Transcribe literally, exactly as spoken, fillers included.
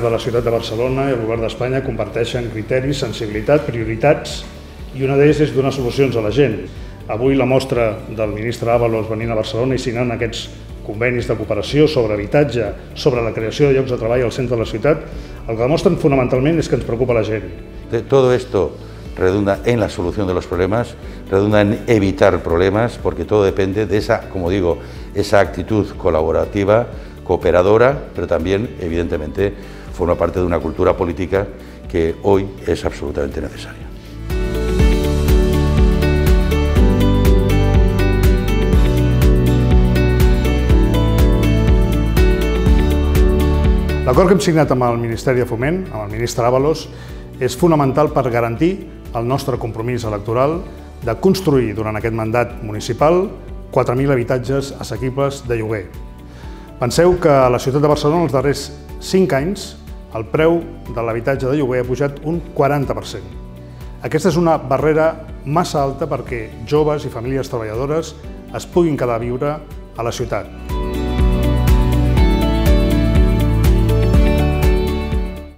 de la ciutat de Barcelona i el govern d'Espanya comparteixen criteris, sensibilitat, prioritats, i una d'elles és donar solucions a la gent. Avui la mostra del ministre Ábalos venint a Barcelona i signant aquests convenis de cooperació sobre habitatge, sobre la creació de llocs de treball al centre de la ciutat, el que demostren fonamentalment és que ens preocupa la gent. Todo esto redunda en la solución de los problemas, redunda en evitar problemas, porque todo depende de esa, como digo, esa actitud colaborativa, cooperadora, pero también, evidentemente, forma parte de una cultura política que hoy es absolutamente necesaria. L'acord que hem signat amb el Ministeri de Foment, amb el ministre Ábalos, és fonamental per garantir el nostre compromís electoral de construir durant aquest mandat municipal quatre mil habitatges assequibles de lloguer. Penseu que a la ciutat de Barcelona els darrers cinc anys el preu de l'habitatge de lloguer ha pujat un quaranta per cent. Aquesta és una barrera massa alta perquè joves i famílies treballadores es puguin quedar a viure a la ciutat.